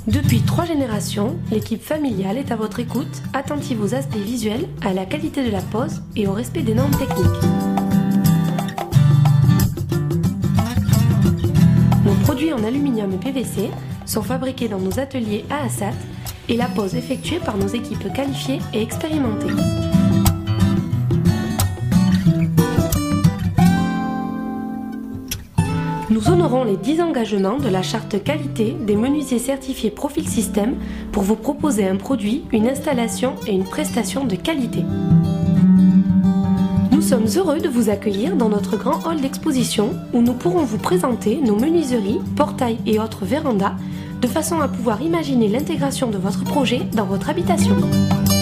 Depuis 3 générations, l'équipe familiale est à votre écoute, attentive aux aspects visuels, à la qualité de la pose et au respect des normes techniques. Nos produits en aluminium et PVC sont fabriqués dans nos ateliers à Assat et la pose effectuée par nos équipes qualifiées et expérimentées. Nous honorons les 10 engagements de la charte qualité des menuisiers certifiés Profil System pour vous proposer un produit, une installation et une prestation de qualité. Nous sommes heureux de vous accueillir dans notre grand hall d'exposition où nous pourrons vous présenter nos menuiseries, portails et autres vérandas de façon à pouvoir imaginer l'intégration de votre projet dans votre habitation.